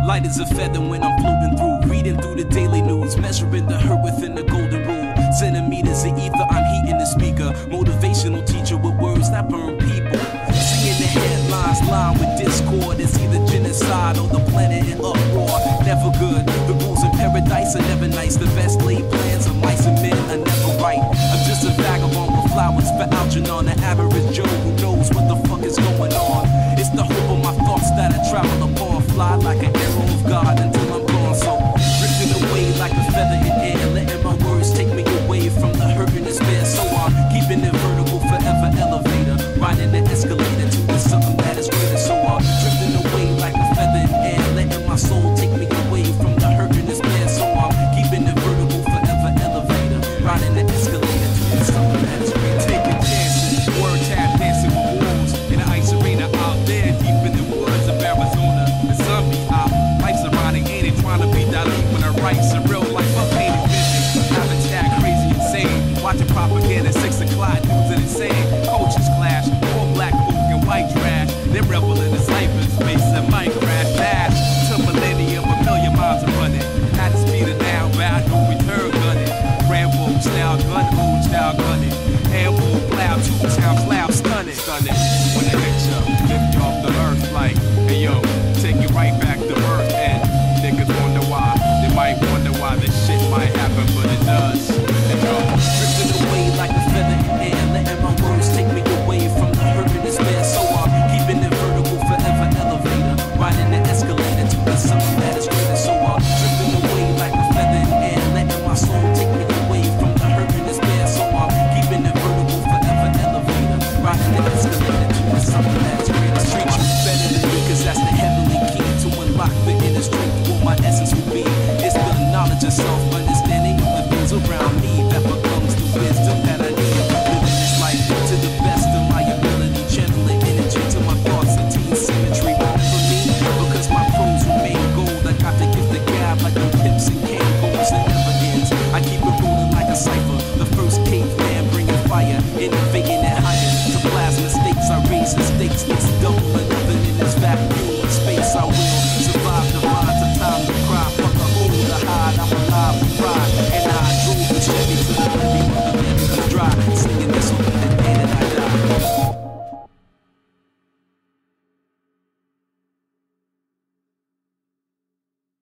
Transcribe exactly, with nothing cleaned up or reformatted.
Light as a feather when I'm floating through, reading through the daily news, measuring the hurt within the golden rule. Centimeters of ether, I'm heating the speaker. Motivational teacher with words that burn people. Seeing the headlines line with discord. It's either genocide or the planet in uproar. Never good. The rules in paradise are never nice. The best laid plans of mice and men are never right. I'm just a vagabond with flowers for Algernon, the average Joe who knows what the fuck is going on. It's the hope of my thoughts that I travel upon, fly like an arrow of God until I'm gone. So drifting away like a feather in air, letting my words take me away from the hurt and despair. So I'm keeping it vertical, forever elevator, riding the escalator to the something that is greater. So I'm drifting away like a feather in air, letting my soul take me away from the hurt and despair. So I'm keeping it vertical, forever elevator, riding the escalator to the something that is greater. Taking chances, word tap dancing with wolves in the ice arena out there deep in the woods of Arizona. The sun be out, life's ironic, ain't it? Trying to be dilute when I write some real life updated vision. Habitat crazy insane, watching propaganda six o'clock news and insane. Coaches clash, all black folk and white trash. They revel in the cyberspace and might crash dash to millennium, a million miles are running. At the speed of now, bad no return gunning. Rambo style gun, old style gunning. Amble, plow, two times loud, stunning, stunning. When I hit ya, lift you off the earth like, hey yo, take you right back to earth. And niggas wonder why, they might wonder why this shit might happen, but it does. And yo, drifting away like a feather in air, letting my words take me away from the hurt and despair. So I'm keeping it vertical, forever elevator, riding the escalator to be something that is greater. So I'm drifting away like a feather in air, letting my soul take me away from the hurt and despair. So I'm keeping it vertical, forever elevator, riding the escalator to be something that is greater. I treat you better than me, cause that's the heavenly key to unlock the inner strength. What my essence will be is the knowledge of self.